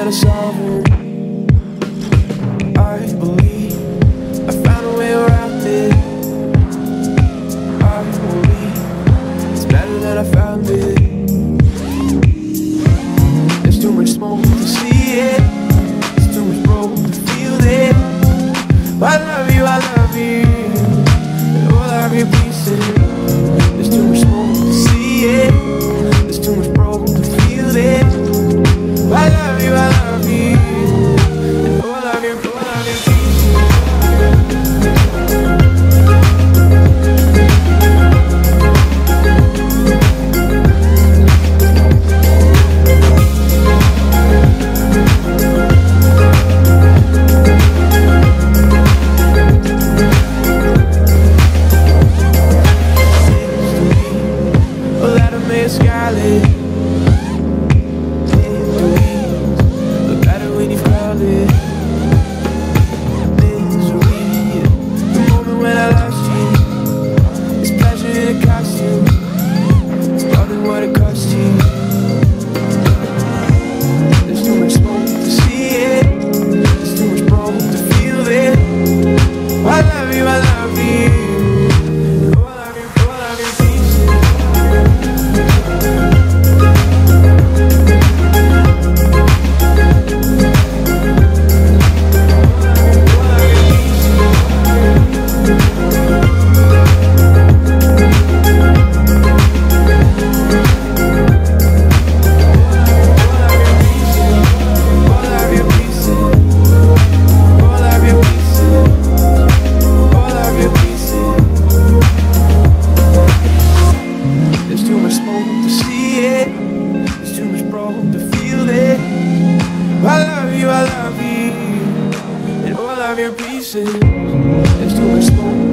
to solve it. I believe I found a way around it. I believe it's better that I found it. There's too much smoke to see it. There's too much broke to feel it. I love you, and all of your pieces. There's too much smoke to see it. There's too much broke to feel it. I love you, and all of your pieces. Scarlet, look better when you felt it. Misery, the moment when I lost you. It's pleasure in a costume. It's more than what it cost you. There's too much smoke to see it. There's too much broke to feel it. I love you, all of your pieces. I love you, and all of your pieces. There's too much smoke